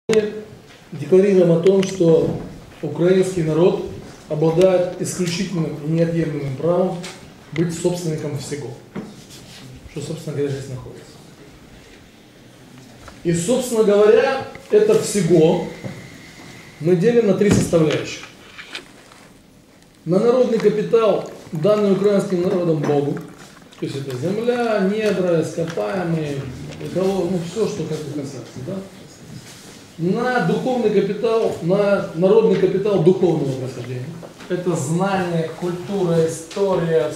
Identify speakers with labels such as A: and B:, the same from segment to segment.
A: Декларируем о том, что украинский народ обладает исключительным и неотъемлемым правом быть собственником всего, что, собственно говоря, здесь находится. И, собственно говоря, это всего мы делим на три составляющих. На народный капитал, данный украинским народом Богу, то есть это земля, недра, ископаемые, все, что как бы касается, да? На духовный капитал, на народный капитал духовного происхождения. Это знание, культура, история,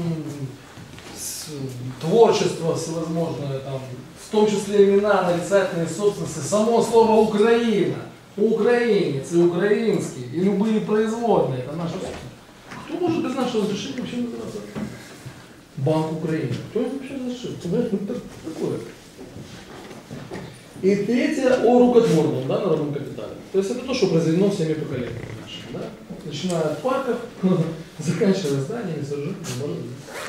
A: творчество всевозможное, там, в том числе имена, нарицательные собственности, само слово Украина, украинец и украинский, и любые производные, это наша собственность. Кто может без нашего разрешения вообще называться Банк Украины? Кто это вообще разрешил? Такое. И третье о рукотворном, да, народном капитале. То есть это то, что произведено всеми поколениями нашими. Да? Начиная от парков, заканчивая зданиями, сооружениями.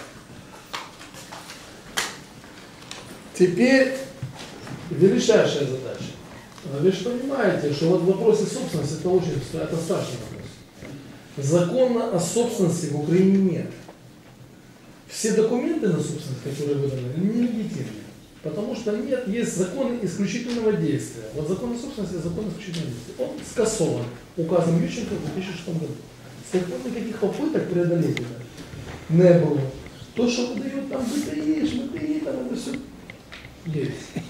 A: Теперь величайшая задача. Вы же понимаете, что вот в вопросе собственности это страшный вопрос. Закона о собственности в Украине нет. Все документы на собственность, которые выданы, нелегитимны. Потому что нет, есть законы исключительного действия. Вот закон о собственности – закон исключительного действия. Он скасован указом Ющенко в 2006 году. С тех пор никаких попыток преодолеть это не было. То, что выдает там БТИ, ШМТИ, там это все есть.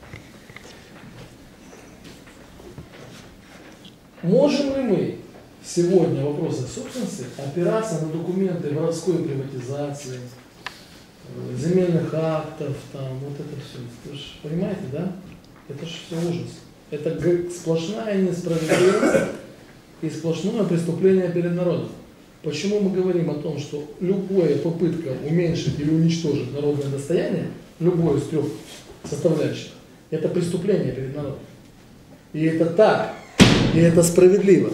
A: Можем ли мы сегодня в вопросах собственности опираться на документы воровской приватизации, земельных актов, там, вот это все. Вы же понимаете, да? Это же все ужас. Это сплошная несправедливость и сплошное преступление перед народом. Почему мы говорим о том, что любая попытка уменьшить или уничтожить народное достояние, любое из трех составляющих, это преступление перед народом. И это так, и это справедливо.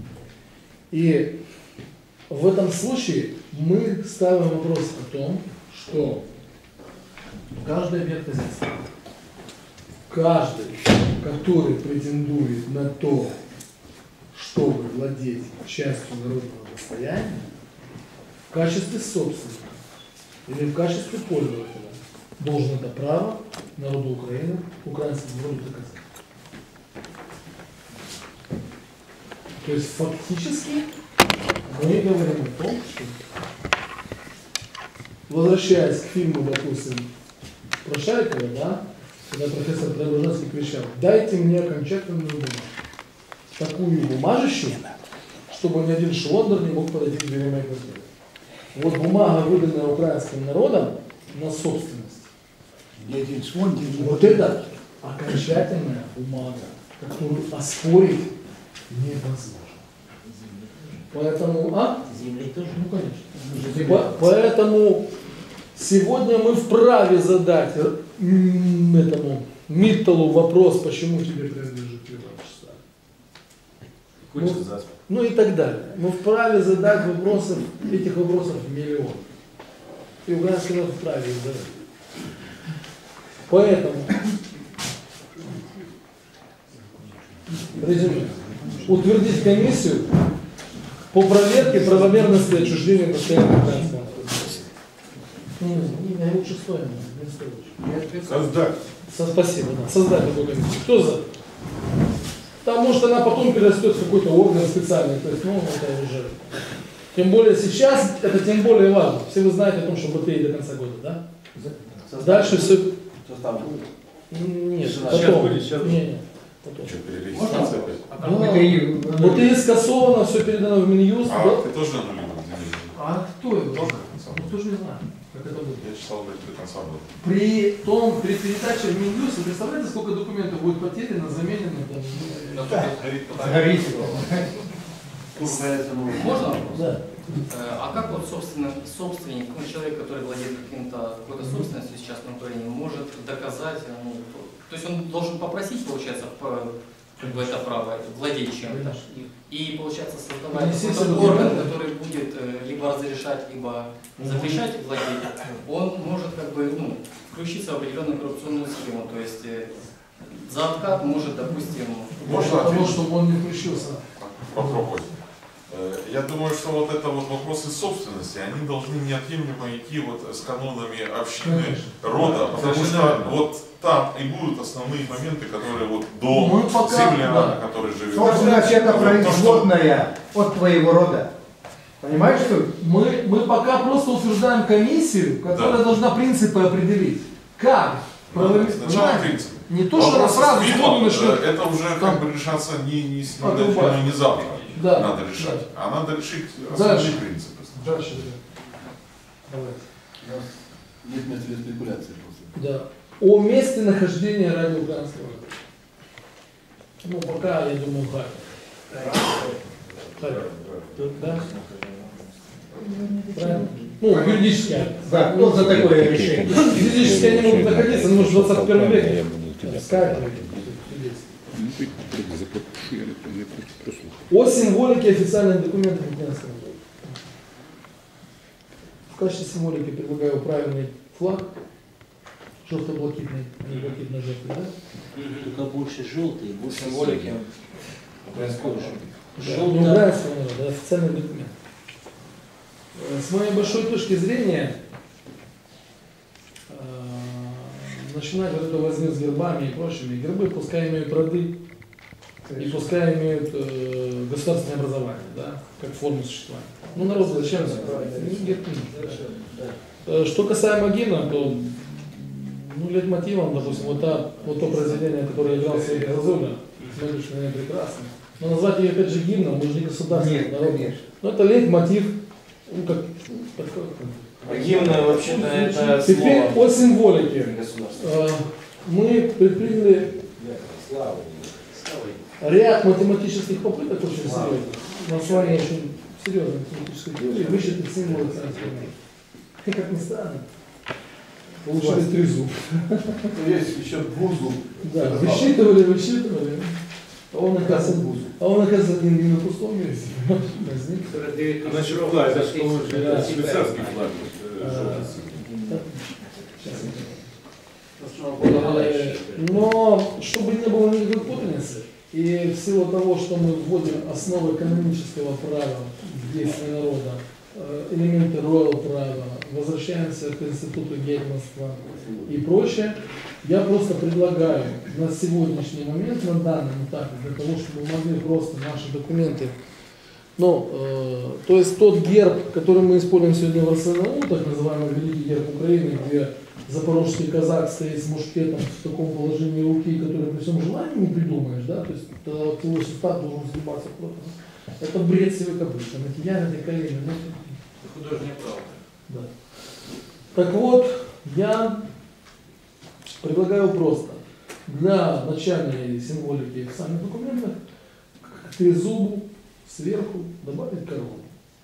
A: И в этом случае мы ставим вопрос о том, что каждый объект хозяйства, каждый, который претендует на то, чтобы владеть частью народного достояния, в качестве собственника или в качестве пользователя, должен это право народу Украины, украинскому народу доказать. То есть фактически мы говорим о том, что, возвращаясь к фильму, допустим, про Шарикова, да, когда профессор Преображенский кричал: дайте мне окончательную бумагу. Такую бумажищу, чтобы ни один шлондер не мог подойти к дверям моей квартиры. Вот бумага, выданная украинским народом на собственность. Вот это окончательная бумага, которую оспорить невозможно. Поэтому,
B: Земли тоже?
A: Ну, конечно. Поэтому сегодня мы вправе задать этому Митталу вопрос, почему тебе принадлежит Приватчество. Ну и так далее. Мы вправе задать вопросы, этих вопросов миллион. И украинский народ вправе их задать. Поэтому, резюме, утвердить комиссию по проверке правомерности отчуждения постоянного украинского народа. Не лучше стоимость, не стоит.
C: Создать.
A: Спасибо, да. Создать такую комиссию. Кто за? Потому что она потом перерастет в какой-то орган специальный. То есть, это уже. Тем более сейчас, это тем более важно. Все вы знаете о том, что БТИ до конца года, да? Дальше все. Нет, потом. Нет. Потом.
C: Что, перерегистрация опять?
A: БТИ скасовано, все передано в Минюст.
C: Ты тоже на номер?
A: А кто его? Кто же не знает, как это будет.
C: Я читал, говорит, до конца года.
A: При передаче в Минюст, вы представляете, сколько документов будет потеряно, заменено?
D: Можно вопрос?
A: Да.
D: А как вот собственник, человек, который владеет какой-то собственностью сейчас на Украине, может доказать, то есть он должен попросить, получается, это право владеть чем-то, и, получается, создавать какой-то орган, который будет либо разрешать, либо запрещать владеть, он может включиться в определенную коррупционную схему, то есть За откат может, допустим,
C: Можно
A: Для того,
C: ответить?
A: чтобы он не включился.
C: Попробовать. Я думаю, что вот это вот вопросы собственности, они должны неотъемлемо идти вот с канонами общины,
A: Конечно.
C: рода, потому что вот там и будут основные моменты, которые вот дом,
A: Мы пока-
C: земля,
A: да.
C: на которой живет.
B: Собственность это
C: То, что-
B: производная от твоего рода. Понимаешь, что?
A: Мы пока просто утверждаем комиссию, которая
C: Да.
A: должна принципы определить. Как?
C: Надо сначала
A: Понимаете?
C: принципы.
A: Не то, что
C: Вопрос
A: сразу
C: с видом,
A: сходу начнет.
C: это уже как бы решаться не сегодня,
A: Отрубать.
C: не завтра
A: Да.
C: надо решать, а надо решить
A: Дальше.
C: основные принципы.
A: Дальше, ребят. Давайте.
E: Нет места для спекуляции просто.
A: Да. О месте нахождения радиоуказанского. Ну, пока, я думаю, Харьков. Да? Правильно? Ну, юридически.
B: Да, кто за такое решение?
A: Физически они могут находиться, но в 21 веке. Скайпе. О символике официальных документов украинского языка. В качестве символики предлагаю правильный флаг. Желто-блакитный, а не блакитно-желтый, да?
F: Только больше желтый, больше
D: символики.
A: Да, не
F: Желто.
A: украинского народа, да, официальный документ. С моей большой точки зрения, начинать вот это возьми с гербами и прочими. Гербы пускай имеют роды, и пускай имеют государственное образование, да, как форму существования. Ну, народу зачем это? Герб не нужен. Что касаемо гимна, то ну, лейтмотивом, допустим, вот то произведение, которое играл Сергей Зазуля, смотришь на нее прекрасно. Но назвать ее опять же гимном, мы же не государственный
B: Нет,
A: народ.
B: конечно.
A: Но это лейтмотив, ну как,
G: Гимн, вообще-то, это
A: Теперь
G: слово
A: о символике.
G: государства.
A: Мы предприняли ряд математических попыток очень серьезных, на основании очень серьезной математической теории, высчитать символы царского мира. И как ни странно, получили трезуб.
E: Есть еще бузу.
A: Да, высчитывали. А он, оказывается, не на пустом месте. Возник.
E: Значит, флаг, это
A: Да.
E: швейцарский флаг.
A: Но чтобы не было никакой путаницы, и в силу того, что мы вводим основы экономического права в действие народа, элементы роял права, возвращаемся к институту гетманства и прочее, я просто предлагаю на сегодняшний момент, на данном этапе, для того, чтобы мы могли просто наши документы, то есть тот герб, который мы используем сегодня в РСНУ, так называемый Великий герб Украины, где запорожский казак стоит с мушкетом в таком положении руки, который при всем желании не придумаешь, да, то есть твой сустав должен сгибаться просто. Это бред себе копыта, на тебя, на колени.
G: Художник правда.
A: Да. Так вот, я предлагаю просто для начальной символики в самих документах к трезубу сверху добавить корону.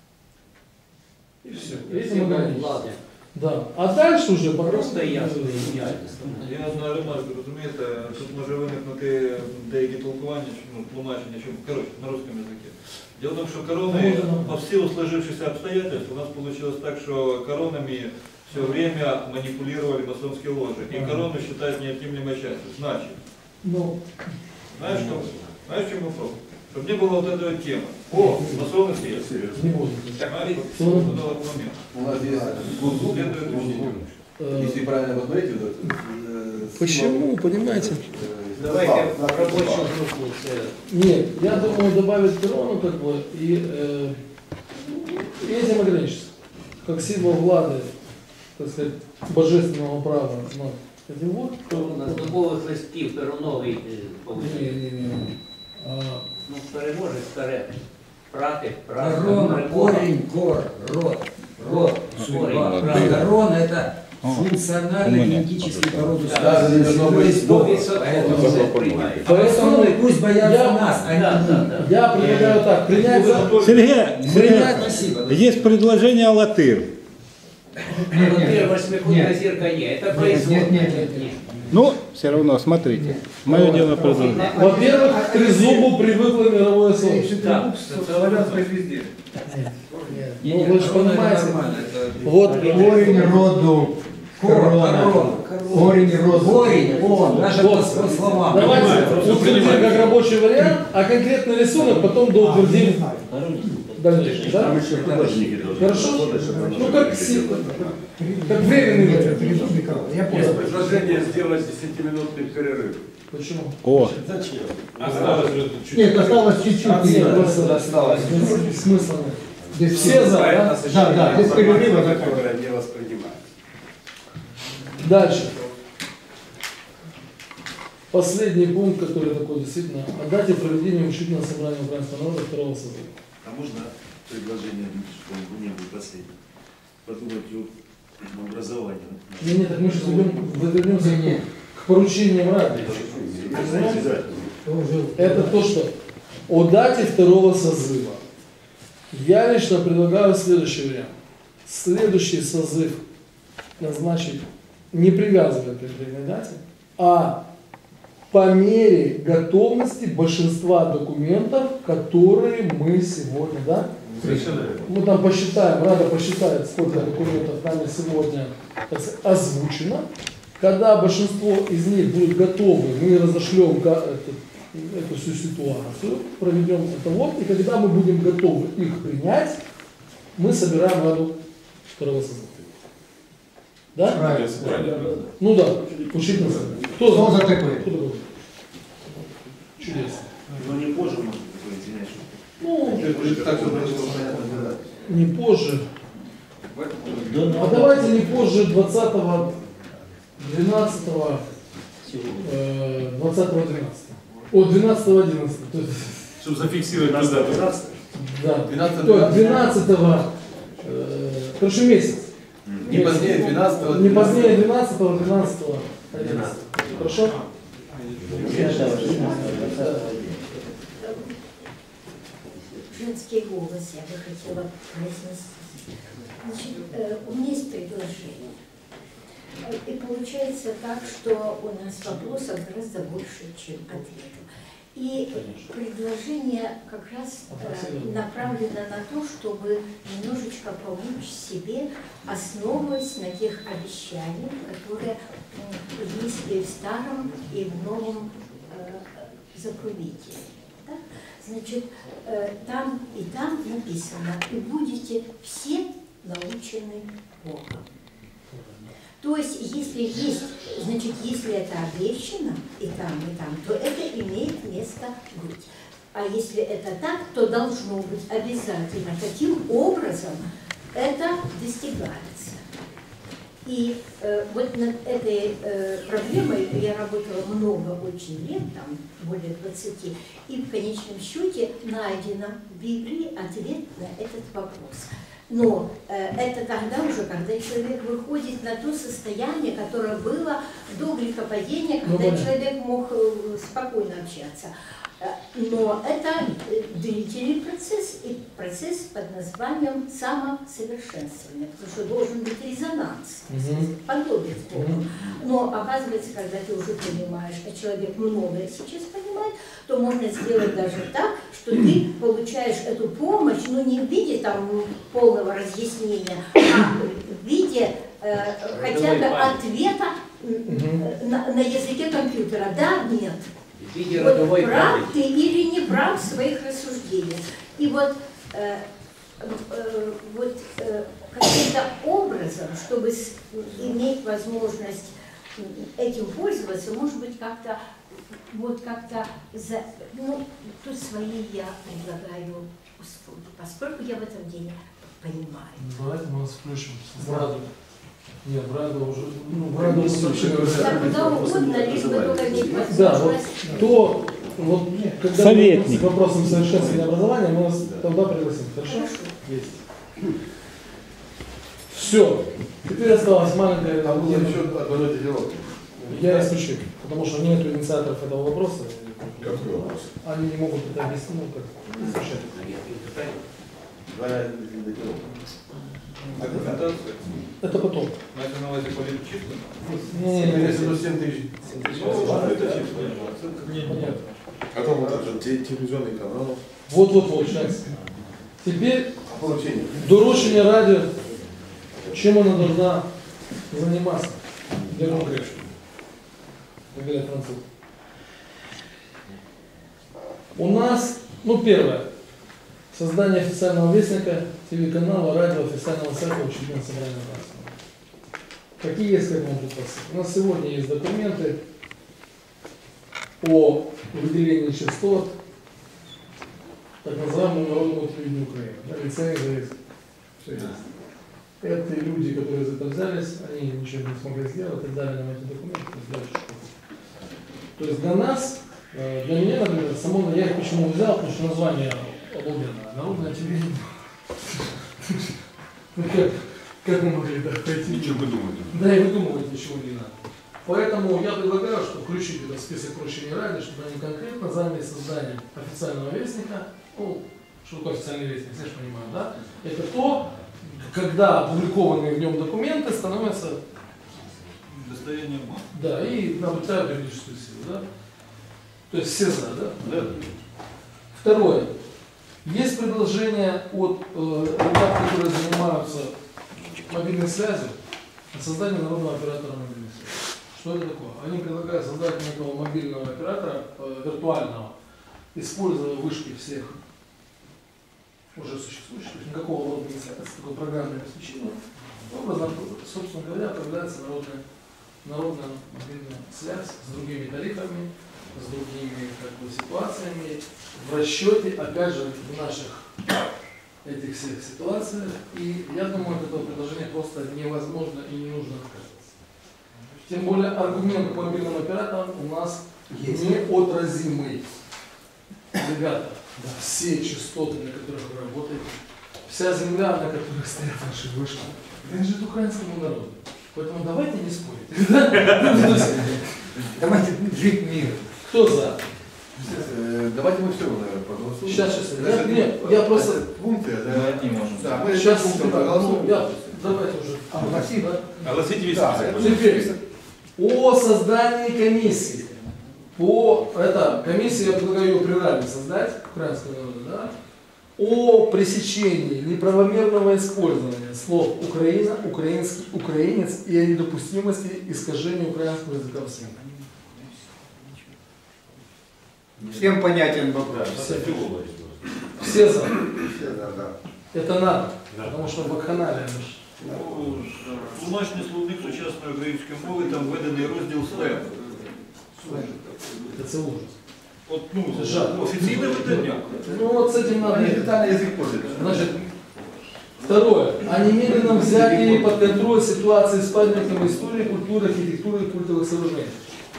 A: И все. Этим ограничиться. Да. А дальше вже
F: Просто ясно.
H: Є одна ремарка, розумієте, тут може виникнути деякі толкування, тлумачення, що, коротше, на русском языке. Дело в том, что короны, по силу сложившихся обстоятельств, у нас получилось так, что коронами все время манипулировали масонские ложи. И корону считают неотъемлемой частью. Значит, знаешь что? Знаешь, в чем вопрос? Чтобы не было вот этой вот темы. О, масоны все.
A: не буду.
H: Знаешь, вот этот момент.
E: У нас есть гузу.
H: Следует учить.
E: Если правильно посмотреть, вот этот,
A: Почему, понимаете?
F: Давайте рабочую группу.
A: Нет, я думаю добавить корону как бы и этим ограничиться. Как символ влады, так сказать, божественного права. Но этим вот.
F: У нас дубових листів перуновий повинен.
A: Не.
F: Ну, переможе старе. Прати,
I: Корона, корень, гор, род, судьба. Корона – это функциональный генетический пород
E: Да, здесь должно быть
I: Поэтому пусть боятся нас, а не мы.
A: Я предлагаю так, принять за...
J: Сергей,
I: Спасибо.
J: есть предложение «Алатыр».
F: Восьмикутная зирка нет. Это производная.
I: Нет.
J: Ну, все равно, смотрите. Мое дело предложить.
A: Во-первых, к трезубу привыкло мировое слово.
F: Да.
H: Славянской звезде.
A: Ну, вы же понимаете, вот
B: Корень роду. Корона.
I: Корень, род, корень, он, даже по словам.
A: Давайте утвердим как рабочий вариант, а конкретный рисунок потом доутвердим дальнейшее. Да? Хорошо? Ну как временный вариант.
I: Я понял.
E: Предложение сделать 10-минутный перерыв.
A: Почему?
J: О,
G: Зачем?
H: Осталось
B: Нет, осталось чуть-чуть.
A: Осталось. Смысла нет. Все за, да?
B: Да, без перерыва.
E: Которое не воспринимает.
A: Дальше. Последний пункт, который такой действительно, о дате проведения учительного собрания украинского народа второго созыва.
K: А можно предложение, чтобы не был последний? Подумать о образовании.
A: Нет, так мы сейчас вернемся к поручениям Рады. Это то, что о дате второго созыва. Я лично предлагаю следующий вариант. Следующий созыв назначить не привязывая к конкретной дате, а по мере готовности большинства документов, которые мы сегодня, да? Мы там посчитаем, Рада посчитает, сколько документов нами сегодня, так сказать, озвучено. Когда большинство из них будет готовы, мы разошлем эту всю ситуацию, проведем это вот, и когда мы будем готовы их принять, мы собираем Раду второго созыва. Да?
C: Правильно.
A: Ну да, учительный совет. Кто за такой? Чудесно.
K: Но не позже, может быть, извиняюсь.
A: Ну, не позже. А давайте не позже 20-го, 12-го, 20-го, 12-го. О, 12-го, 11-го.
E: Чтобы зафиксировать дату.
A: Да. 12-го, короче, месяц.
E: Не позднее 12-го.
A: Не позднее 12-го, 12-го, 11-го. Хорошо?
L: Женский голос я бы хотела произнести. Значит, у меня есть предложение. И получается так, что у нас вопросов гораздо больше, чем ответов. И предложение как раз направлено на то, чтобы немножечко помочь себе, основываясь на тех обещаниях, которые есть и в старом, и в новом заповедии. Да? Значит, там и там написано: «И будете все научены Богом». То есть, если есть, значит, если это обещано и там, то это имеет место быть. А если это так, то должно быть обязательно. Каким образом это достигается? И вот над этой проблемой я работала много очень лет, там более 20, и в конечном счете найдено в Библии ответ на этот вопрос. Но это тогда уже, когда человек выходит на то состояние, которое было до грехопадения, когда человек мог спокойно общаться. Но это длительный процесс, и процесс под названием самосовершенствования, потому что должен быть резонанс, подобие с Богом. Но оказывается, когда ты уже понимаешь, а человек многое сейчас понимает, то можно сделать даже так, что ты получаешь эту помощь, но не в виде там полного разъяснения, а в виде хотя бы ответа на языке компьютера. Да, нет. Вот прав ты или не прав в своих рассуждениях. И вот, каким-то образом, чтобы иметь возможность этим пользоваться, может быть, как-то, вот как-то, тут свои я предлагаю услуги, поскольку я в этом деле понимаю.
A: Давайте мы вас включим в Раду. Нет, в Раду уже, в Раду вообще
L: да, куда угодно, лишь бы только иметь возможность.
A: Да, вот когда
J: советник.
A: мы с вопросом совершенствования образования, мы вас тогда пригласим. Хорошо? Есть. Все. Теперь осталось маленькая...
E: еще одно дело.
A: Я исключу, потому что нет инициаторов этого вопроса.
C: Какой вопрос?
A: Они не могут это объяснить, как изучать. Это потом.
H: Это на увазі політчислення?
A: Не,
E: 7 тысяч.
C: Потом вот этот телевизионный канал.
A: Вот, сейчас. Теперь доручение Ради, чем она должна заниматься. Для Греша. Как говорят французы. У нас, ну, первое, создание официального вестника, телеканала, радио, официального сайта учредительного собрания нации. Какие есть, как вам вопросы? У нас сегодня есть документы о выделении частот так называемому народному телевидению Украины. Да, лицензия есть. Все есть. Это люди, которые за это взялись, они ничего не смогли сделать и дали нам эти документы. То есть для нас, для меня, например, само, я их почему взял, потому что название обалденное. Народное телевидение. Как мы могли так пойти?
C: Ничего выдумывать.
A: Да, и выдумывать ничего не надо. Поэтому я предлагаю, что включить этот список поручений Рады, чтобы они конкретно занялись созданием официального вестника. Ну, что такое официальный вестник, все же понимают, да? Это то, когда опубликованные в нем документы становятся
H: достоянием масс.
A: Да, и обретают юридическую силу, да? То есть все за, да?
H: Да.
A: Второе. Есть предложение от ребят, которые занимаются мобильной связью, о создании народного оператора мобильной связи. Что это такое? Они предлагают создать некого мобильного оператора, виртуального, используя вышки всех уже существующих, то есть никакого рода не связано, такое программное обеспечение. Образом, собственно говоря, появляется народная мобильная связь с другими тарифами, с другими ситуациями, в расчете, опять же, в наших этих всех ситуациях. И я думаю, от этого предложения просто невозможно и не нужно отказываться. Тем более аргумент к мобильным операторам у нас неотразимый. Ребята, да, все частоты, на которых вы работаете, вся земля, на которой стоят наши вышки, принадлежит украинскому народу. Поэтому давайте не спорить.
B: Давайте жить в мире.
A: Кто за?
E: Давайте мы все, наверное, проголосуем.
A: Сейчас. Нет, я просто...
E: Пункты,
H: Мы одни можем.
E: Да, мы
A: сейчас
E: пункты проголосуем.
A: Давайте уже.
B: Спасибо.
H: Огласите весь
E: Да,
H: список.
A: Теперь, о создании комиссии. Комиссию я предлагаю ее при Раде создать, украинского народа, да? О пресечении неправомерного использования слов «Украина», «украинский», «украинец» и о недопустимости искажения украинского языка в СМИ.
B: Всем понятен вопрос.
A: Все за.
E: Все, да.
A: Это надо, потому що вакханалія.
H: Тлумачний словник сучасної української мови, там введений розділ сленг.
A: Це ужас.
H: От, офіційне видання.
A: Ну вот с этим надо...
E: Официальный язык пользуется.
A: Значит, второе. О немедленном взятии под контроль ситуации с памятниками истории, культуры, архитектуры и культовых сооружений.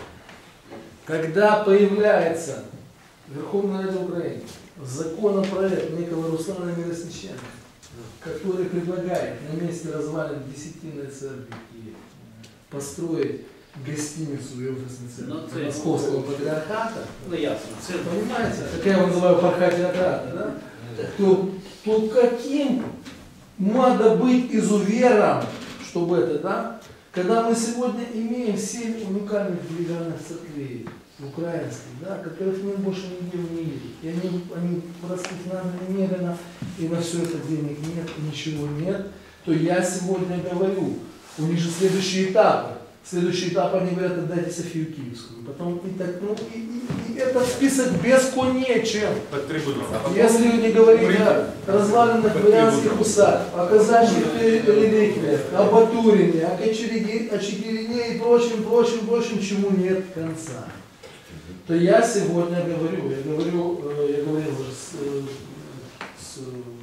A: Когда появляется Верховная Рада Украины законопроект некого Руслана Миросниченко, который предлагает на месте развалин Десятинной церкви построить гостиницу и офисный центр Московского патриархата,
F: Ну ясно.
A: понимаете, как я его называю пархатиократа, да? То каким надо быть изувером, чтобы это, да? Когда мы сегодня имеем 7 уникальных деревянных церквей украинских, да, которых мы больше нигде в мире, и они простых надо немедленно, и на все это денег нет, и ничего нет, то я сегодня говорю, у них же следующие этапы. Следующий этап, они говорят, отдайте Софию Киевскую. Потом и так, и этот список бесконечен. Если не говорить о развалинах дворянских усадьб, о казачьих реликвиях, о Батурине, о Чигирине и прочим, чему нет конца, то я сегодня говорю, я говорил уже с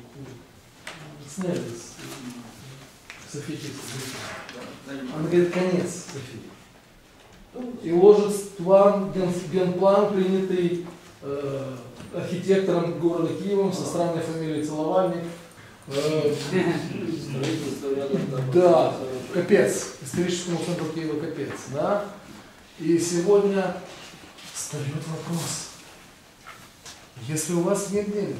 A: Софией Киевской. Она говорит, конец Софии. И ложит генплан, принятый архитектором города Киевом со странной фамилией Целовальник. Да, капец. Историческому центру Киева капец. Да? И сегодня встает вопрос. Если у вас нет денег,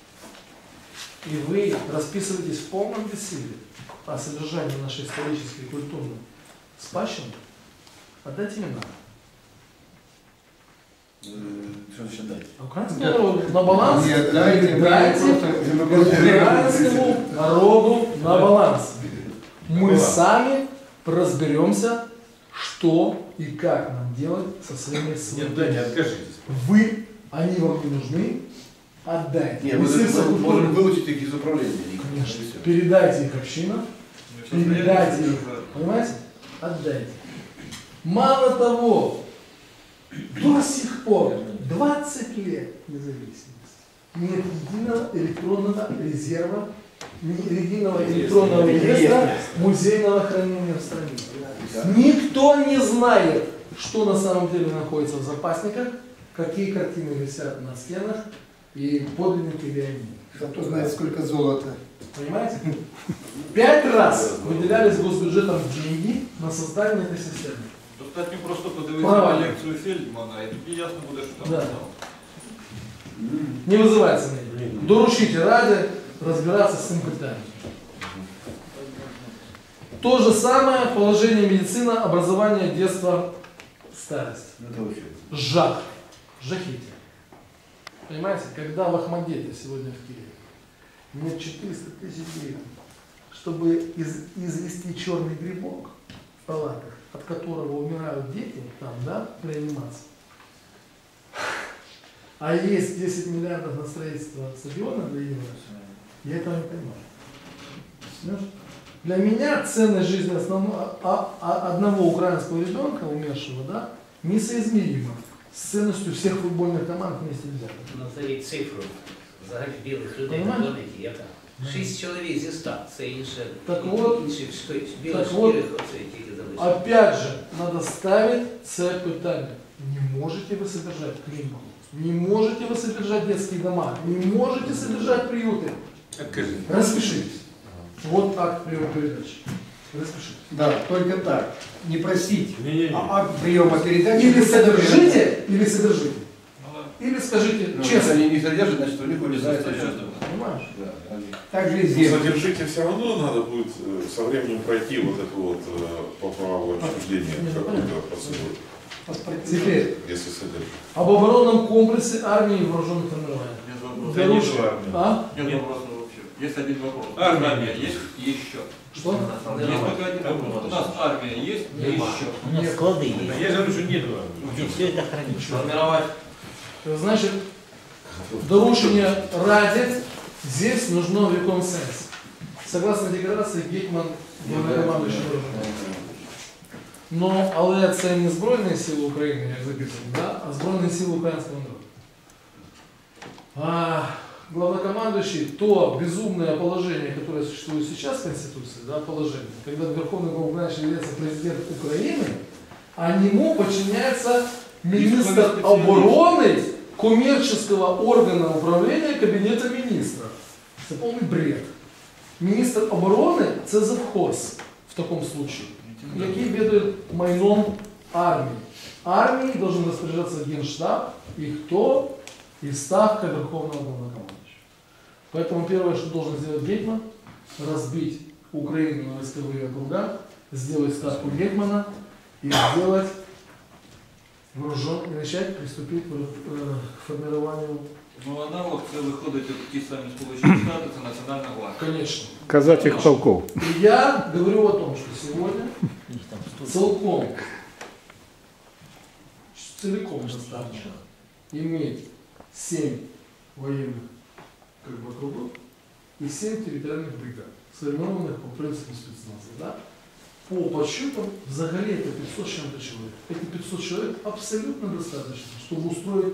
A: и вы расписываетесь в полном бессилии о содержании нашей исторической и культурной спадщины, отдайте мне надо.
E: Что считать?
A: Украинскому народу на баланс.
B: Нет, дайте
A: украинскому народу на баланс. Мы сами разберемся, что и как нам делать со своими
E: Нет,
A: свободами.
E: да, не откажитесь.
A: Они вам не нужны, отдайте.
E: Нет, мы
A: Министерство
E: даже
A: культуры,
E: можем вылучить их из управления.
A: конечно, передайте их общинам, передайте их, понимаете, отдайте. Мало того, до сих пор, 20 лет независимости, нет единого электронного резерва, единого электронного реестра музейного хранения в стране. Никто не знает, что на самом деле находится в запасниках, какие картины висят на стенах и подлинники ли они.
B: Зато знает, сколько золота.
A: Понимаете? 5 раз выделялись госбюджетом деньги на создание этой системы.
H: Достатньо просто подивитися
A: Правильно.
H: на лекцію Фельдмана, і тоді ясно буде, що там
A: Да.
H: стало.
A: Не вызывается мне. Доручите Раде разбираться с этим питанием. То же самое положение медицина, образование, детство, старость.
E: Это вообще.
A: Жах. Жахите. Понимаете, когда в Ахмадете сегодня в Киеве нет 400 тысяч гривен, чтобы извести черный грибок в палатах, от которого умирают дети, там, да, в реанимации. А есть 10 миллиардов на строительство стадиона для Юга, я этого не понимаю. Понимаешь? Для меня ценность жизни одного украинского ребенка, умершего, да, несоизмерима с ценностью всех футбольных команд вместе взятых.
F: Назовіть цифру взагалі білих людей на
A: Понимаете?
F: планеті, яка? 6 чоловік зі 100, це інше,
A: Так от,
F: інших білих
A: так от,
F: шкірих, оце тільки залишилось.
A: опять же, надо ставить це питання. Не можете вы содержать клинику, не можете вы содержать детские дома, не можете содержать приюты. Распишитесь. Вот акт приема передачи. Распишитесь.
B: Да, только так. Не просить,
E: Не-не-не.
B: а акт приема передачи.
A: Или содержите, или содержите. Или скажите
E: Ну,
A: честно.
E: если они не содержат, значит, у них урезается счет.
A: Понимаешь?
E: Да, они-
B: Так же и
C: Но
B: здесь.
C: содержите все равно надо будет со временем пройти вот эту вот по праву отчуждения какую-то процедуру,
A: Теперь
C: если содержите.
A: об оборонном комплексе армии и вооруженных формирований.
H: Без вопросов.
A: Доручите. А?
H: Нет вопросов вообще. Есть один вопрос. Армия есть? Еще.
A: Что?
H: Есть только один вопрос. У нас армия есть? Еще.
F: У нас склады є.
E: Я же говорю, что нету.
F: Все это хранится.
H: Формировать.
A: Значит, доручение Раде здесь нужно в консенс. Согласно декларации, Гетьман головнокомандуючий вооруженими. Ну, але це не Збройні Сили України, як записано, да? А Збройні Сили українського народу. А главнокомандующий, то безумное положение, которое существует сейчас в Конституции, да, положение, когда Верховный главнокомандующий является президент Украины, а нему подчиняется министр обороны коммерческого органа управления Кабинета министров. Это полный бред. Министр обороны – це завхоз в таком случае, який ведает майном армии. Армией должен распоряжаться Генштаб и кто? И ставка Верховного главнокомандующего. Поэтому первое, что должен сделать Гетьман, разбить Украину на войсковые округа, сделать ставку Гетьмана и сделать вооружен, и начать приступить к формированию.
H: Ну, аналог це виходить от ті самі Сполучені Штати, це Національна гвардія.
A: Конечно.
J: казацьких полков.
A: И я говорю о том, что сегодня целиком достаточно иметь 7 военных округов и 7 территориальных бригад, сформированных по принципу спецназа. Да? По подсчетам, взагалі это 500 с чем-то человек. Эти 500 человек абсолютно достаточно, чтобы устроить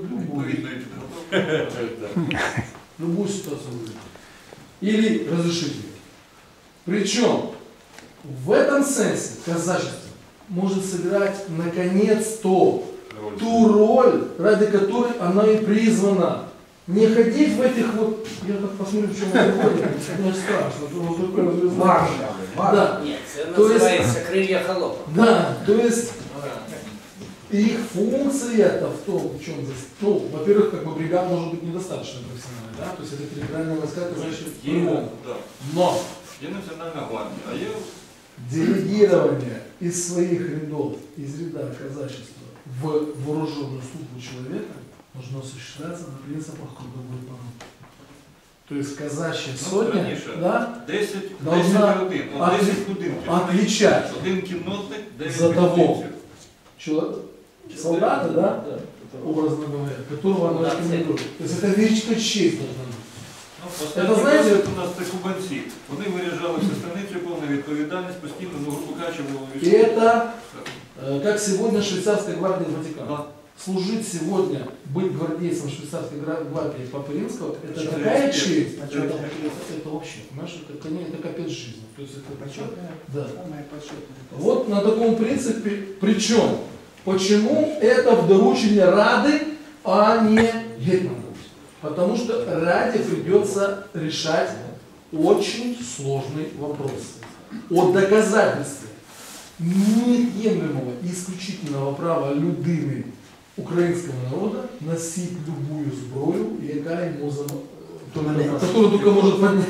A: любую ситуацию. Или разрешить ее. Причем в этом сенсе казачество может сыграть наконец-то ту роль, ради которой она и призвана. Не ходить в этих вот, я так посмотрю, в чем они ходят, мне страшно. Да.
F: Нет, це
A: То есть-
F: називається крилля холопа.
A: Да, то есть их функция-то в том, в чем здесь. Ну, во-первых, как бы бригад может быть недостаточно профессиональной, да, то есть это территориальные войска, казачьи по-другому.
H: Да.
A: Но
H: Є Національна гвардія, а є
A: делегирование из своих рядов, из ряда казачества в вооруженную службу человека должно осуществляться на принципах круговой породы. То есть казачья сотня,
H: раніше
A: да,
H: 10
A: должна
H: годин, 10 годин.
A: отличать
H: Один кіннотник, 10
A: за того,
H: годин.
A: солдата, да, образно говоря, которого она рекомендует. То есть это величина честь должна быть.
H: Останні знаєте, у нас це кубанці. Вони виїжджали в Сестерниці, повна відповідальність, постійно, грубо кажучи, було
A: И это, как сегодня швейцарская гвардия Ватикана. Служить сегодня, быть гвардейцем швейцарской гвардии Папы Римского, это такая честь, это вообще, понимаешь, это капец жизни. То есть это почетное, да. Вот на таком принципе, причем, почему это в доручении Рады, а не гетмана? Потому что Раде придется решать очень сложный вопрос о доказательстве неотъемлемого и исключительного права людини українського народу носить любую зброю, яка йому которую только может поднять.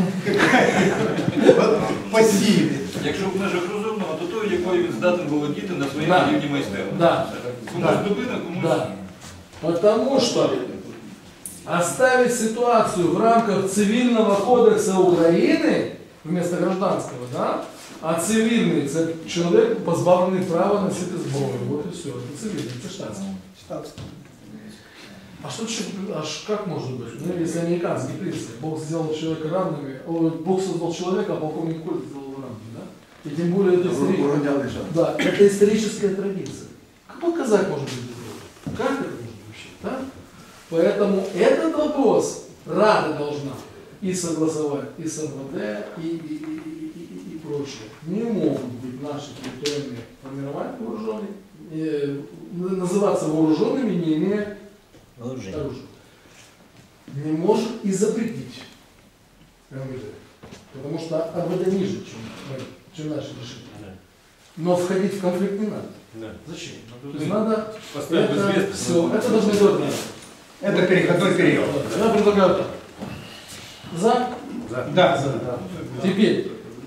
B: Спасибо.
H: Якщо в межах розумного, то той, якою він здатен володіти на своїй рівні майстерності.
A: Да.
H: Комусь дубина, комусь...
A: Да. Потому что оставить ситуацию в рамках Цивильного кодекса Украины вместо гражданского, да? А цивильный это человек, позбавленный права носить зброю. Вот и все. Это цивильный, это штатский. А что как может быть? Ну, если американский принцип, Бог сделал человека равными, Бог создал человека, а полковник Кольт сделал равными, да? И тем более это историческая традиция. Как показать может быть другое? Как это может быть вообще? Да? Поэтому этот вопрос Рада должна и согласовать, и с МВД, и прочее. Не могут быть наши территориальные формирования вооруженные, называться вооруженными, не имея оружия. Не может и запретить МВД. Потому что МВД ниже, чем наши решения. Но входить в конфликт не надо. Зачем? То есть надо это все. Это должно делать.
B: Это переходной период.
A: Я предлагаю так. За?
B: Да.
A: Теперь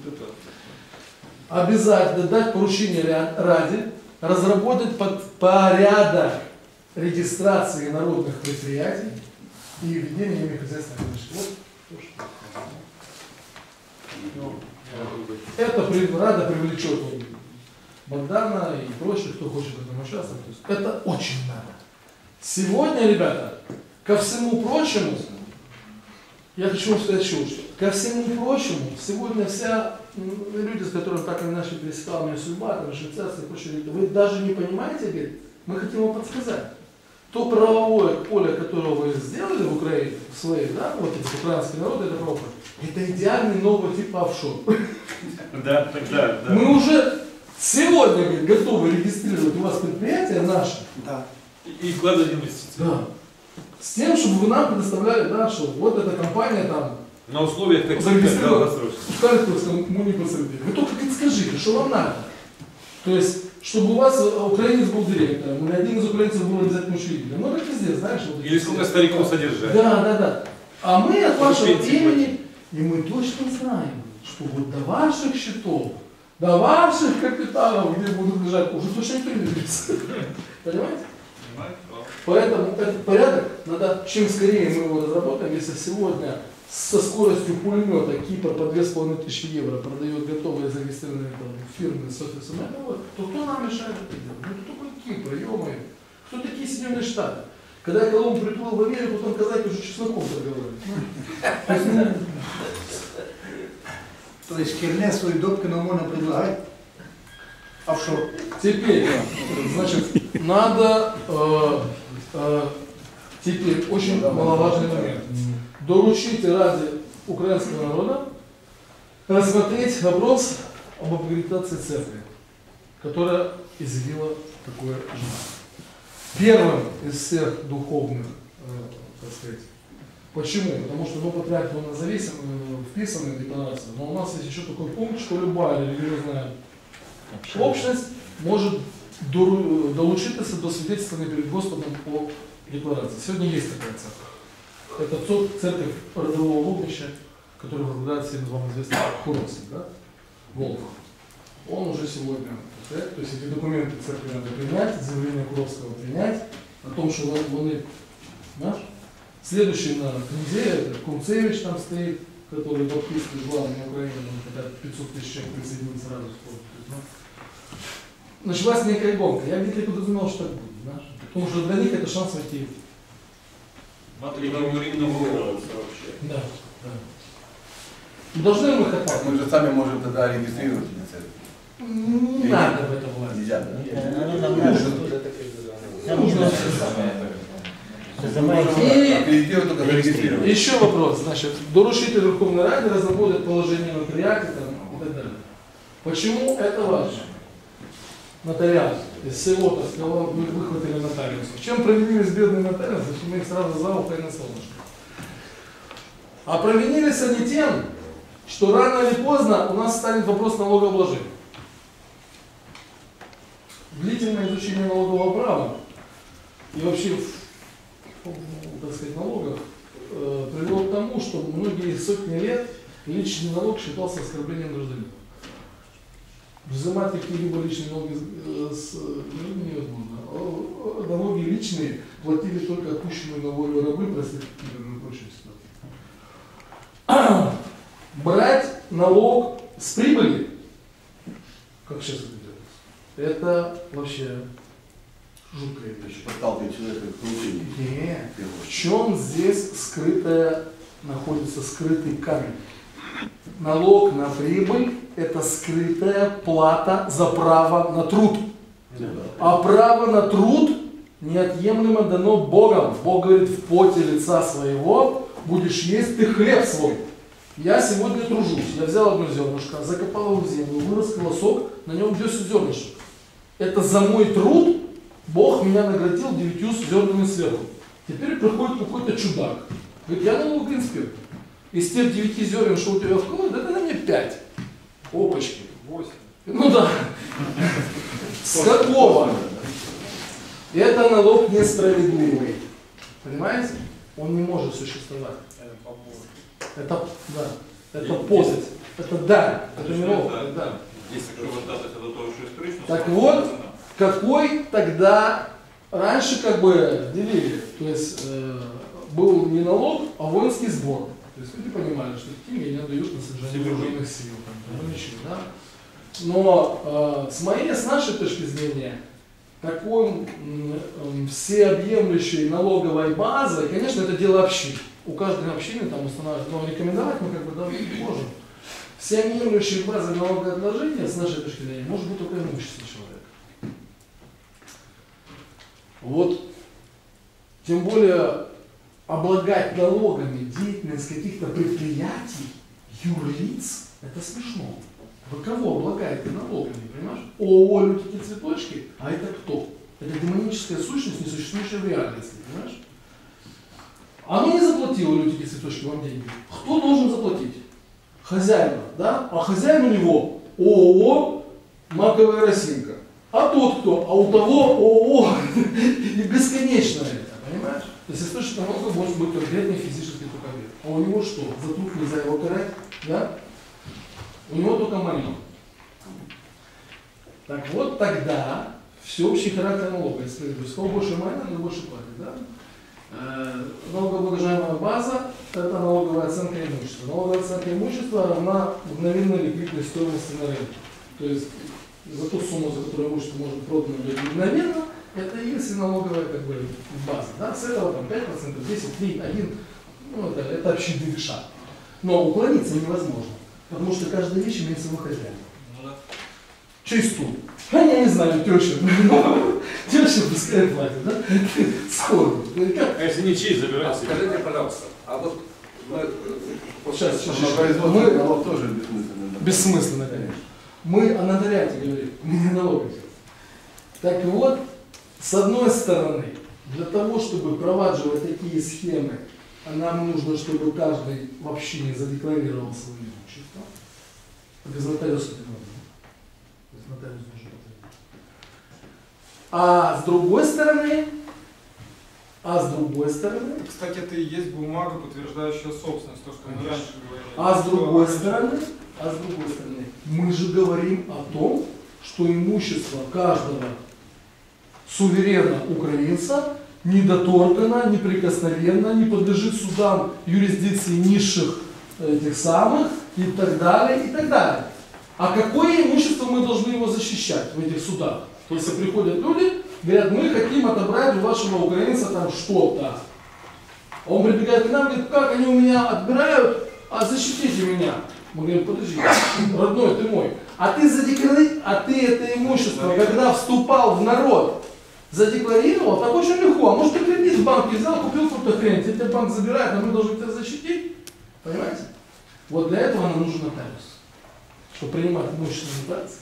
A: обязательно дать поручение Раде разработать порядок регистрации народных предприятий и введения ими хозяйственных отношений. Это Рада привлечет Богдана и прочих, кто хочет в этом участвовать. Это очень надо. Сегодня, ребята, ко всему прочему, я хочу вам сказать еще что. Ко всему прочему, сегодня все люди, с которыми так или иначе пересекала моя судьба, там, швейцарцы и прочие люди, вы даже не понимаете, говорит, мы хотим вам подсказать. То правовое поле, которое вы сделали в Украине, в своей, да, вот эти украинские народы, это правое, это идеальный новый тип офшор.
E: Да.
A: Мы уже сегодня, говорит, готовы регистрировать у вас предприятие наше.
B: Да.
E: И вкладывать инвестиции.
A: Да. С тем, чтобы вы нам предоставляли, да, что вот эта компания там
E: на условиях таких,
A: зарегистрирована в Харьковском муниципалитете. Вы только скажите, что вам надо. То есть, чтобы у вас украинец был директором, или один из украинцев был обязательно учредителем. Ну, как везде, знаешь. Вот
E: или сколько стариков содержать.
A: Да. А мы от вашего имени, и мы точно знаем, что вот до ваших счетов, до ваших капиталов, где будут лежать, уже точно никто не движется. Понимаете? Поэтому этот порядок, надо, чем скорее мы его разработаем, если сегодня со скоростью пулемета Кипр по 2500 евро продает готовые зарегистрированные фирмы с офисом этого, то кто нам мешает это делать? Ну кто такой Кипр, ё-моё? Кто такие Соединенные Штаты? Когда Колумб приплыл в Америку, потом казаки уже чесноком торговали.
B: То есть Кернесу и Добкину можно предлагать офшор.
A: Теперь, значит, надо теперь очень маловажный момент. Доручите Раде украинского народа рассмотреть вопрос об аккредитации церкви, которая изъявила такое желание. Первым из всех духовных, так сказать. Почему? Потому что патриарх вписан в декларацию, но у нас есть еще такой пункт, что любая религиозная общность может долучиться до свидетельствования перед Господом о декларации. Сегодня есть такая церковь. Это церковь родового лобища, которая возглавляет всем вам известный Хуровский, да? Волк. Он уже сегодня, то есть эти документы церкви надо принять, заявление Хуровского принять, о том, что вони, знаешь, следующий на неделе, это Кунцевич там стоит, который баптистский главный Украины, он хотят 500 000 человек присоединить сразу. началась некая гонка. Я где-то подразумевал, что так будет, знаешь? Потому что для них это шанс войти.
H: Матери Гаурина
E: Нравится вообще.
A: Да, да. Должны мы хотеть.
K: Мы же сами можем тогда регистрировать на церковь.
A: Не надо в это влазить.
K: Нельзя, да? Аккредитировать только зарегистрировать.
A: Еще вопрос, значит, доручитель Верховной Рады разработает положение нотариата и так далее. Почему это важно? Нотариат. Из всего, так сказать, мы выхватили нотариусов. Чем провинились бедные нотариусы, что мы их сразу за ухо и на солнышко. А провинились они тем, что рано или поздно у нас станет вопрос налогообложения. Длительное изучение налогового права и вообще, так сказать, налогов привело к тому, что многие сотни лет личный налог считался оскорблением гражданина. Взимать какие-либо личные налоги невозможно. Налоги личные платили только отпущенные на волю рабы, проститутки и прочие ситуации. Брать налог с прибыли, как сейчас это делается, это вообще жуткая вещь.
K: Подталкивать человека к получению.
A: Нет. В чем здесь находится скрытый камень? Налог на прибыль – это скрытая плата за право на труд. А право на труд неотъемлемо дано Богом. Бог говорит, в поте лица своего будешь есть ты хлеб свой. Я сегодня тружусь. Я взял одно зернышко, закопал его в землю, вырос колосок, на нем 10 зернышек. Это за мой труд Бог меня наградил 9 зернами сверху. Теперь приходит какой-то чудак. Говорит, я налоговый инспектор. Из тех 9 зерен, что у тебя вкладывают, да это мне 5. Опачки.
H: 8.
A: Ну да. С какого? Это налог несправедливый. Понимаете? Он не может существовать. Это, да, это позыть. Это да. Это не налог. Да. Так вот, какой тогда раньше как бы делили? То есть был не налог, а воинский сбор. То есть люди понимали, что деньги не отдают на содержание вооруженных сил. Да? Но с нашей точки зрения, такой всеобъемлющей налоговой базой, конечно, это дело общин. У каждой общины там устанавливают, но рекомендовать мы как бы да, не можем. Всеобъемлющей базой налогоотложения, с нашей точки зрения, может быть только имущество человека. Вот, тем более, облагать налогами деятельность каких-то предприятий, юрлиц, это смешно. Вы кого облагаете налогами, понимаешь? ООО «Лютики цветочки», а это кто? Это демоническая сущность, не существующая в реальности, понимаешь? Оно не заплатило «Лютики цветочки» вам деньги. Кто должен заплатить? Хозяин, да? А хозяин у него ООО «Маковая росинка». А тот кто? А у того ООО и бесконечно это, понимаешь? То есть источник налога может быть конкретный физический только вид. А у него что? За труд нельзя его карать, да? У него только майно. Так вот тогда всеобщий характер налога и справедливость. Кого больше майна, но больше платит, да? Налогооблагаемая база – это налоговая оценка имущества. Налоговая оценка имущества равна мгновенной ликвидной стоимости на рынке. То есть за ту сумму, за которую имущество может продано быть мгновенно, это и есть налоговая как бы база. Да? С этого там 5%, 10, 3, 1, ну, это общий шаг. Но уклониться невозможно, потому что каждая вещь имеет своего хозяина. Чей стул? А я не знаю, теща. Теща пускай платит, да? Сходу.
E: А если не чей, забирайте.
G: Скажите, пожалуйста, а вот мы...
A: Сейчас.
K: Мы налог тоже бессмысленно.
A: Бессмысленно, конечно. Мы о нотариате говорим, мы не налоги. Так вот, с одной стороны, для того, чтобы провадживать такие схемы, нам нужно, чтобы каждый в общине задекларировал свое имущество. Без нотариуса не надо. То есть нотариус должен подтвердить. А с другой стороны,
H: Кстати, это и есть бумага, подтверждающая собственность, то, что мы раньше говорили.
A: А с другой стороны, мы же говорим о том, что имущество каждого суверена украинца недоторкано, неприкосновенно, не подлежит судам юрисдикции низших этих самых и так далее, и так далее. А какое имущество мы должны его защищать в этих судах? То есть приходят люди, говорят, мы хотим отобрать у вашего украинца там что-то. А он прибегает к нам, говорит, как они у меня отбирают, а защитите меня. Мы говорим, подожди, родной, ты мой. А ты это имущество, когда вступал в народ, задекларировал, так очень легко. А может ты кредит в банке взял, купил какую-то хрень, тебя банк забирает, а мы должны тебя защитить. Понимаете? Вот для этого нам нужен нотариус, чтобы принимать имущественные операции.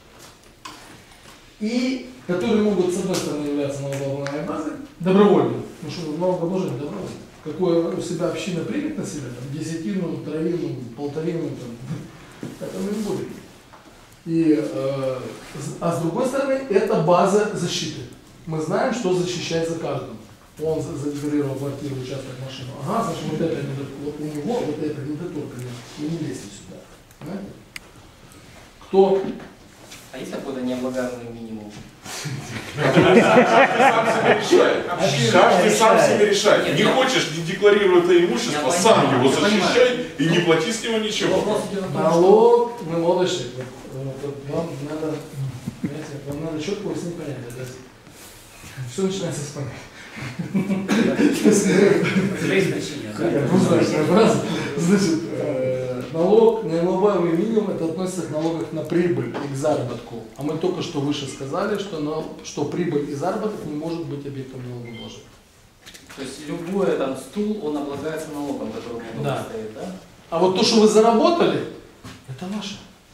A: И которые могут, с одной стороны, являться налогооблагаемой базой, добровольно. Потому что налогообложение добровольно. Какое у себя община примет на себя, там, десятину, травину, полторину, там, это мы не будем. И, а с другой стороны, это база защиты. Мы знаем, что защищается каждому. Он задекларировал квартиру, участок, машину. Ага, значит, вот это у него, вот это не только не лезьте сюда. Понимаете? Кто?
D: А есть какой-то необлагаемый минимум?
C: Каждый сам себе решает. Не хочешь, не декларируй это имущество, сам его защищай и не плати с него ничего.
A: Налог, мы молодцы. Вам надо четко уяснить понятие. Все начинается с Значит, налог, налоговый минимум, это относится к налогам на прибыль и к заработку. А мы только что выше сказали, что прибыль и заработок не может быть объектом налогообложения.
D: То есть любой там стул, он облагается налогом, который у него стоит, да?
A: А вот то, что вы заработали, это ваше.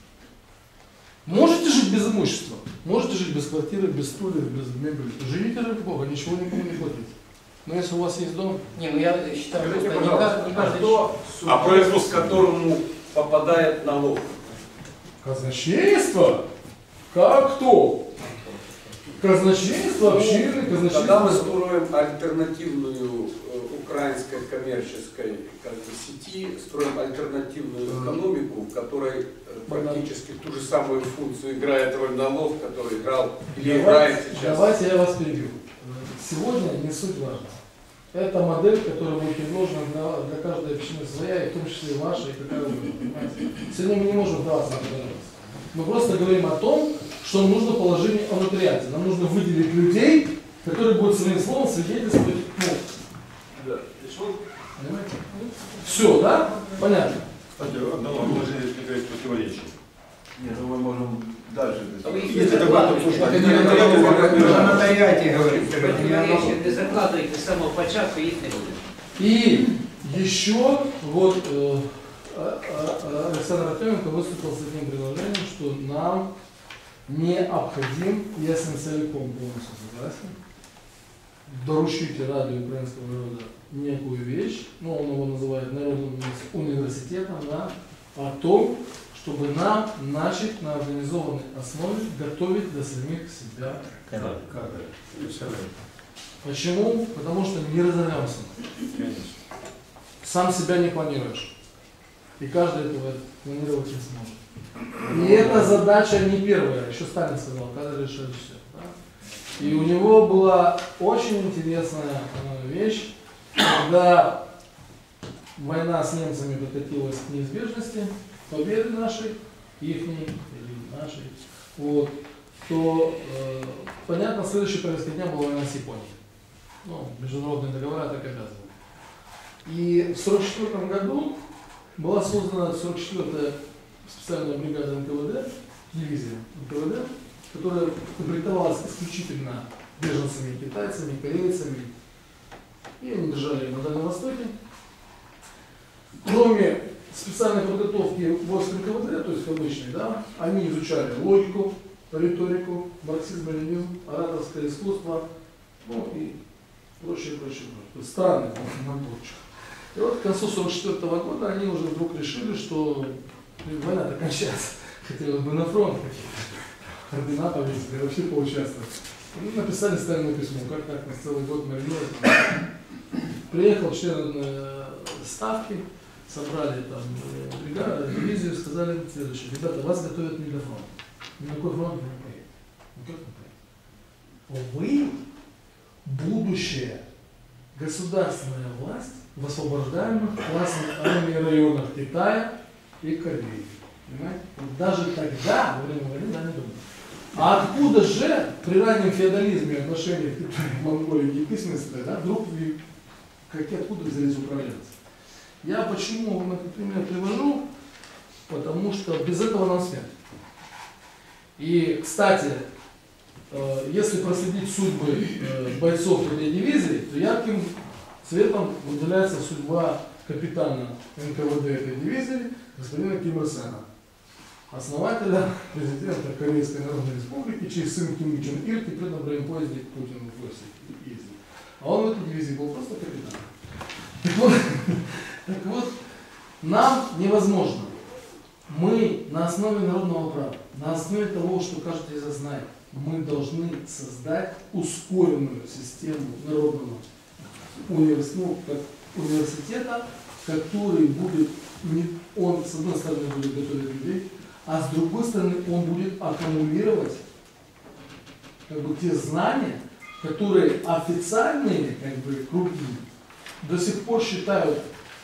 A: Можете жить без имущества, можете жить без квартиры, без стульев, без мебели. Живите ради Бога, ничего никому не платите. Но если у вас есть дом...
D: Не, ну я считаю, что не каждый...
G: Кто субъект, к которому попадает налог?
A: Казначейство? Как кто? Казначейство, общины, казначейство.
G: Когда мы строим альтернативную украинской коммерческой сети, строим альтернативную экономику, в которой практически ту же самую функцию играет роль налог, который играл или играет сейчас.
A: Давайте я вас перебью. Сегодня не суть важна. Это модель, которая будет предложена для каждой общины своя, и в том числе и ваша, и какая угодно. Сегодня мы не можем вдаваться на подробности. Мы просто говорим о том, что нам нужно положение о нотариате. Нам нужно выделить людей, которые будут своим словом свидетельствовать.
G: Да.
A: Понимаете? Все, да? Понятно.
E: Кстати, одного положения есть противоречие.
K: Нет, ну мы можем дальше.
E: Если это будет обсуждать.
I: О нотаріаті говорить.
F: Противоречия не закладывайте с самого початку, их не будет.
A: И еще вот Александр Артеменко выступил с таким предложением, что нам необходим, я с ним целиком полностью согласен, доручите Раде украинского народа некую вещь, ну он его называет народным университетом, да, о том, чтобы нам начать на организованной основе готовить для самих себя кадры. Почему? Потому что не разорвемся. Сам себя не планируешь. И каждый этого планировать не сможет. И эта задача не первая. Еще Сталин сказал, кадры решают все. Да? И у него была очень интересная вещь, когда война с немцами подкатилась к неизбежности, победы нашей, ихней или нашей, вот, то, понятно, следующая повестка дня была война с Японией. Ну, международные договора так обязывают. И в 1944 году была создана 44-я специальная бригада НКВД, дивизия НКВД, которая комплектовалась исключительно беженцами, китайцами, корейцами. И они держали на Дальнем Востоке. Кроме специальной подготовки войск НКВД, то есть обычной, да, они изучали логику, риторику, марксизм, ленинизм, ораторское искусство, ну и прочее. Странный наборчик. И вот к концу 1944 года они уже вдруг решили, что война-то кончается. Хотелось бы на фронт какие-то ордена повесить, и вообще поучаствовать. И написали Сталину письмо, как так, нас целый год маринуют. Приехал член ставки, собрали там бригаду, дивизию, сказали следующее: ребята, вас готовят не для фронта. Ни на какой фронт вы не поедете. Ну как не поедете? Вы будущая государственная власть в освобождаемых классных армией районах Китая и Кореи. Понимаете? Вот даже тогда, во время войны, да, не думали. А откуда же при раннем феодализме отношения к Монголии и письменности, да, вдруг откуда взялись управленцы? Я почему вам этот пример привожу? Потому что без этого нам смерть. И, кстати, если проследить судьбы бойцов этой дивизии, то ярким цветом выделяется судьба капитана НКВД этой дивизии господина Ким Ир Сена, основателя, президента Корейской Народной Республики, чей сын Ким Чен Ир теперь на бронепоезде к Путину в гости ездил. А он в этой дивизии был просто капитаном. Так вот, нам невозможно. Мы на основе народного права, на основе того, что каждый из нас знает, мы должны создать ускоренную систему народного университета, который будет, он с одной стороны будет готовить людей, а с другой стороны он будет аккумулировать как бы те знания, которые официальные как бы, круги до сих пор считают,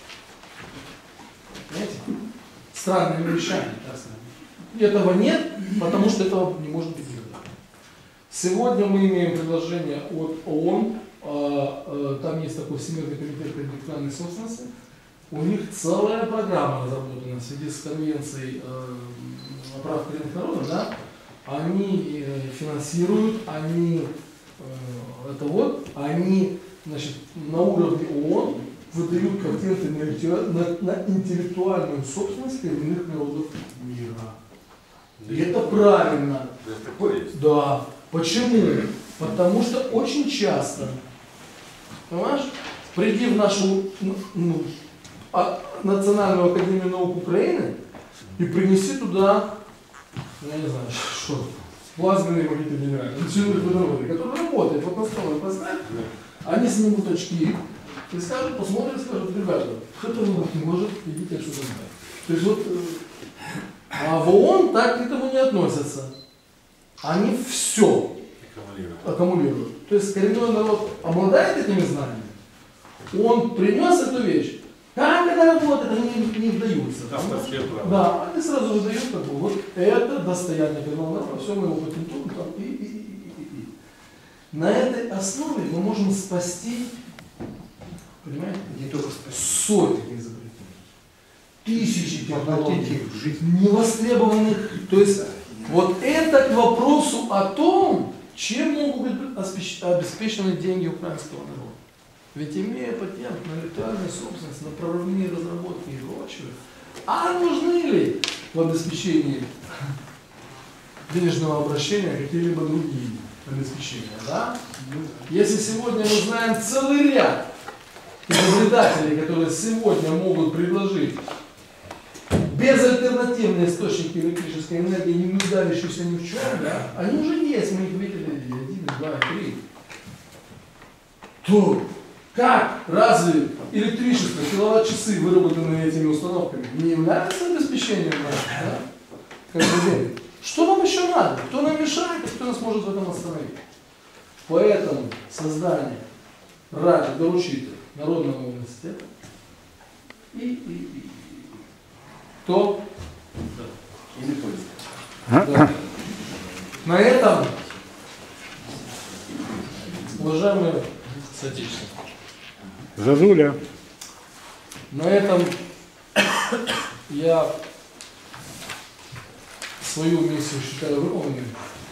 A: знаете, странными вещами. Этого нет, потому что этого не может быть никогда. Сегодня мы имеем предложение от ООН, там есть такой Всемирный комитет по интеллектуальной собственности, у них целая программа разработана в связи с конвенцией о правах коренных народов, да? Они финансируют, они значит, на уровне ООН выдают патенты на интеллектуальную собственность коренных народов мира. И это правильно. Да. Почему? Потому что очень часто, понимаешь, приди в нашу Национальную академию наук Украины и принеси туда, я не знаю, что, плазменный магнитный генератор, который работает, вот на столе поставь, они снимут очки и скажут, посмотрят, скажут, ребята, что-то не может, идите отсюда. То есть вот, а в ООН так к этому не относятся. Они все аккумулируют. То есть коренной народ обладает этими знаниями, он принес эту вещь. Как это работает, они не вдаются. Да, они сразу выдают, как бы, вот это достояние коренного народа, все мы его патентуем, там, и. На этой основе мы можем спасти, понимаете, не только спасти, сотни изобретений, тысячи технологий, невостребованных. То есть, вот это к вопросу о том, чем могут быть обеспечены деньги украинского народа. Ведь имея патент на интеллектуальную собственность, на прорывные разработки и прочее, а нужны ли в обеспечении денежного обращения какие-либо другие обеспечения? Да? Если сегодня мы знаем целый ряд изобретателей, которые сегодня могут предложить безальтернативные источники электрической энергии, не нуждающиеся ни в чем, да? Они уже есть, мы их видели 1, 2, 3. То как? Разве электричество, киловатт-часы, выработанные этими установками, не являются обеспечением нашего, да? Каждый день. Что нам еще надо? Кто нам мешает, и кто нас может в этом остановить? Поэтому создание ради доручителя Народного университета и кто? Или да. На этом, уважаемые соотечественники,
J: Зазуля.
A: на этом я свою миссию считаю выполненной.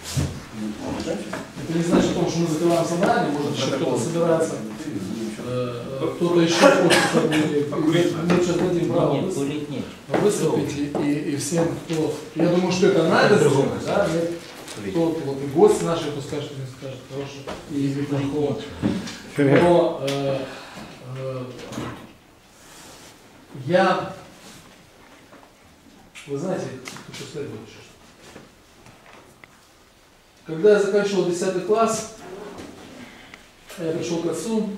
A: Это не значит, что мы закрываем собрание, может еще кто-то собирается, кто-то еще хочет, мы сейчас дадим право выступить, и всем, кто, я думаю, что это надо сделать, да, тот вот и гость наш, кто скажет, что не скажет, хороший и плохого. Но я, вы знаете, хочу сказать больше. Когда я заканчивал 10 класс, я пришел к отцу,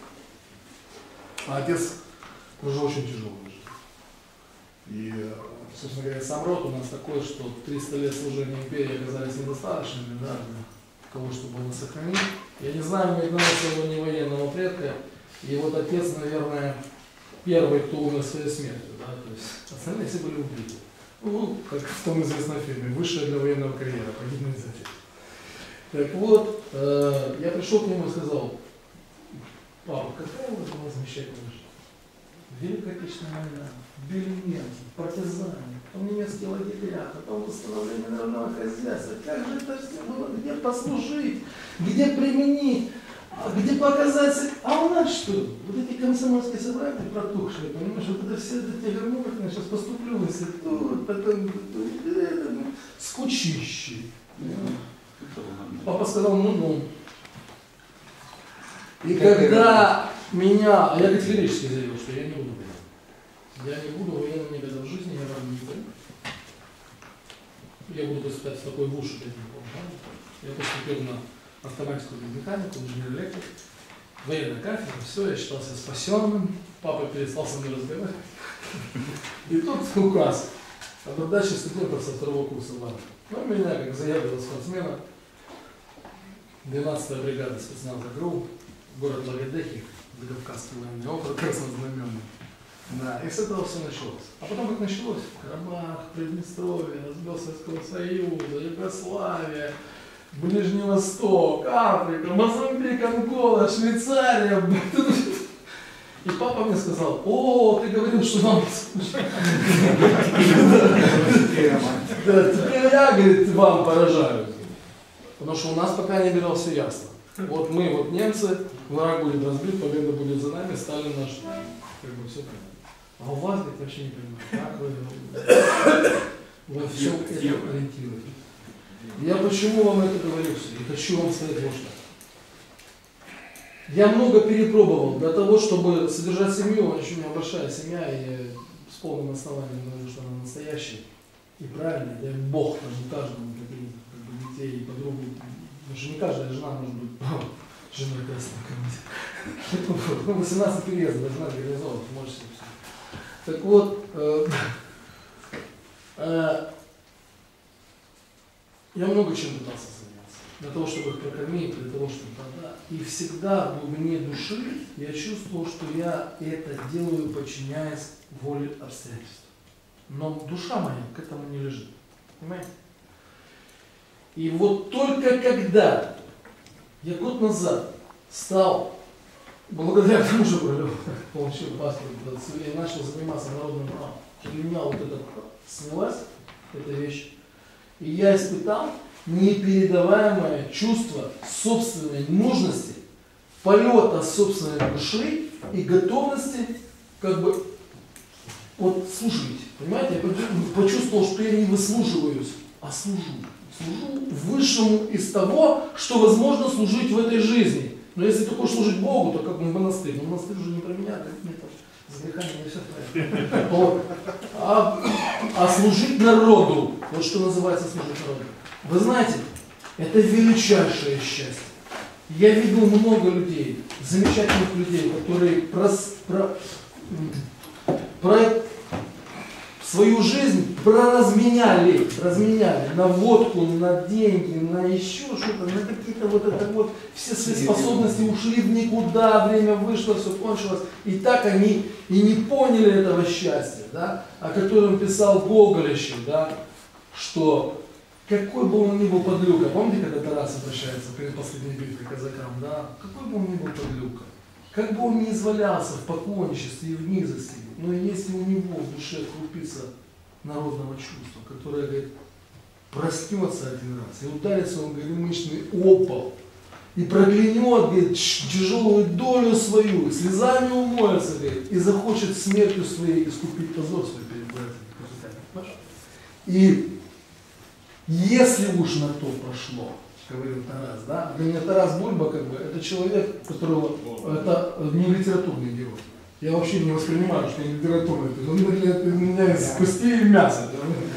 A: а отец уже очень тяжелый. И, собственно говоря, сам род у нас такой, что 300 лет служения империи оказались недостаточными, да, для того, чтобы его сохранить. Я не знаю ни одного своего невоенного предка, и вот отец, наверное, первый, кто умер своей смертью, да, то есть остальные все были убиты. Ну, как в том известном фильме, высшая для военного карьера, погибнуть за это. Так вот, я пришел к нему и сказал: папа, какая у вас была замечательная жизнь? Великая Отечественная война, били немцы, партизане, потом немецкие лагеря, потом восстановление народного хозяйства. Как же это все было? Где послужить? Где применить? Где показать? А у нас что? Вот эти комсомольские собратья протухшие, понимаешь, вот это все эти гормоны, я сейчас поступлю в институт, потом скучищи. Папа сказал: ну-ну. И когда меня, а я категорически заявил, что я не буду военным. Я не буду военным никогда в жизни, я вам не говорю. Я буду поступать в такой вуз, что я не помню. Я поступил на автоматику механику, инженер-электрик, военная кафедра, все, я считал себя спасенным, папа перестал со мной разговаривать. И тут указ об отдаче студентов со второго курса в армию. Ну, меня, как заядлого спортсмена, 12-я бригада спецназа ГРУ, город Лагодехи, Закавказский военный округ, краснознаменный. Да, и с этого все началось. А потом как началось? Карабах, Приднестровье, разбил Советского Союза, Югославия, Ближний Восток, Африка, Мозамбик, Ангола, Швейцария. И папа мне сказал: о, ты говорил, что вам скучно. Теперь я, говорит, вам поражаю. Потому что у нас пока не было все ясно. Вот мы, вот немцы, враг будет разбит, победа будет за нами, Сталин наш. Как бы все понятно. А у вас, говорит, вообще не понимаю, как вы во всем этом ориентируетесь. Я почему вам это говорю? И хочу вам сказать вот что. Я много перепробовал для того, чтобы содержать семью. У меня большая семья, и я с полным основанием говорю, что она настоящая и правильная. Дай Бог там каждому таких детей и подругу. Потому что не каждая жена может быть женой красной комнате. Ну, 18 переездов должна реализовывать, можете все. Так вот, я много чем пытался заняться. Для того, чтобы их прокормить, для того, чтобы продать. И всегда в глубине души я чувствовал, что я это делаю, подчиняясь воле обстоятельств. Но душа моя к этому не лежит. Понимаете? И вот только когда я год назад стал, благодаря тому, что получил паспорт, и начал заниматься народным правом, у меня вот это снялась, эта вещь, и я испытал непередаваемое чувство собственной нужности, полета собственной души и готовности как бы вот служить. Понимаете, я почувствовал, что я не выслуживаюсь, а служу. Служу высшему из того, что возможно служить в этой жизни. Но если ты хочешь служить Богу, то как в монастырь. Но монастырь уже не про меня, нет, с грехами не все в порядке. А служить народу, вот что называется служить народу. Вы знаете, это величайшее счастье. Я видел много людей, замечательных людей, которые свою жизнь разменяли на водку, на деньги, на еще что-то, на какие-то вот это вот, все свои способности ушли в никуда, время вышло, все кончилось. И так они и не поняли этого счастья, да, о котором писал Гоголь еще, да, что какой бы он ни был подлюка, помните, когда Тарас обращается перед последней битвой к казакам, да, какой бы он ни был подлюка, как бы он ни извалялся в покончестве и в низости, но если у него в душе крупица народного чувства, которое, говорит, проснется один раз и ударится он горемычный опол и проклянет, говорит, тяжелую долю свою, слезами умоется, говорит, и захочет смертью своей искупить позор свой перед братьями. И если уж на то пошло, говорил Тарас, да, для меня Тарас Бульба, как бы, это человек, которого, это не литературный герой. Я вообще не воспринимаю, что я литературный. Он для меня из костей и мяса.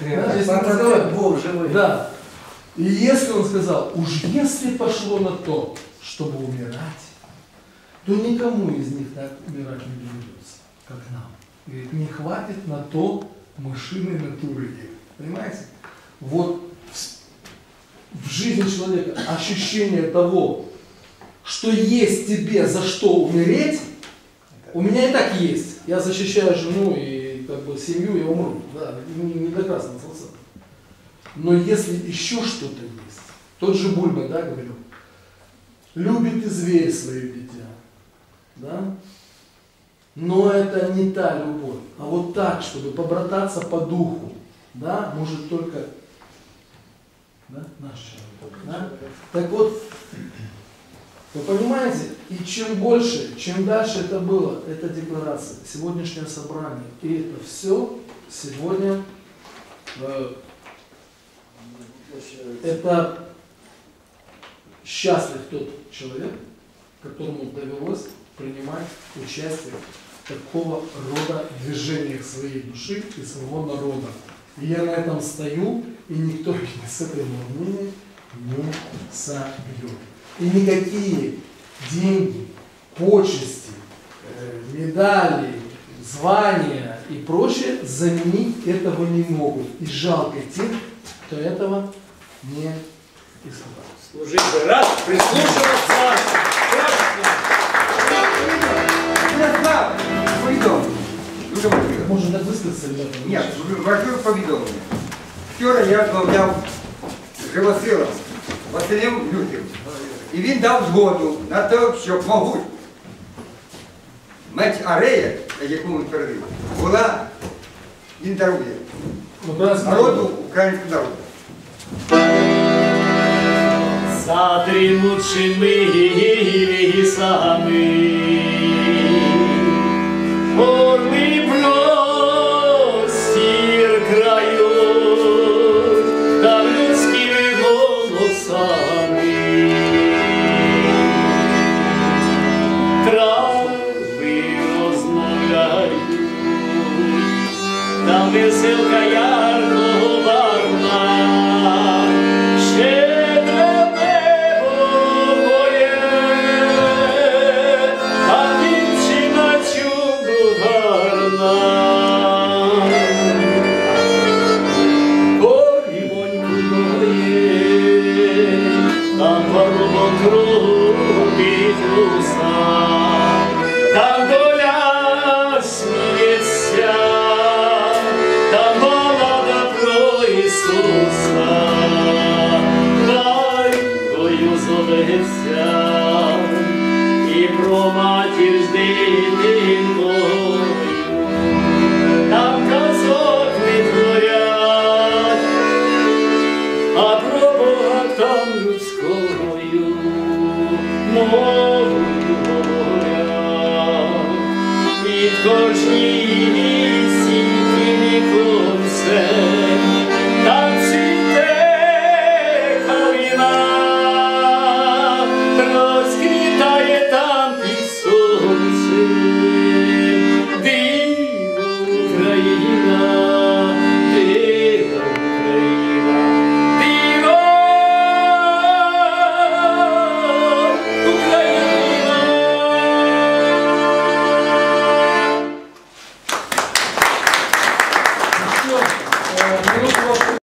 A: Да. И если он сказал, уж если пошло на то, чтобы умирать, то никому из них так умирать не доведется, как нам. Говорит, не хватит на то мышиной натуры. Понимаете? Вот в жизни человека ощущение того, что есть тебе за что умереть, у меня и так есть. Я защищаю жену и как бы семью, я умру. Да, не до красного солнца. Но если еще что-то есть, тот же Бульба, да, говорил, любит и зверь свое дитя, да? Но это не та любовь, а вот так, чтобы побрататься по духу, да, может только, да, наш человек, да? Так вот, вы понимаете, и чем больше, чем дальше это было, эта декларация, сегодняшнее собрание, и это все сегодня, это счастлив тот человек, которому довелось принимать участие в такого рода движениях своей души и своего народа. И я на этом стою, и никто меня с этой мнения не собьет. И никакие деньги, почести, медали, звания и прочее заменить этого не могут. И жалко тех, кто этого не испытал.
F: Служить бы раз, прислушиваться.
A: Може так висказатися, ребята?
I: Ні, важливе повідомлення. Вчора я розмовляв з Живосилом Василем Лютим. І він дав згоду на те, щоб могуть меч Арея, яку він передав, була, він дарує народу, українському народу.
M: Затринувшими лісами, орли простір крають, та людськими голосами. Трави розмовляють, там веселка ярко барна, там доля сміється, там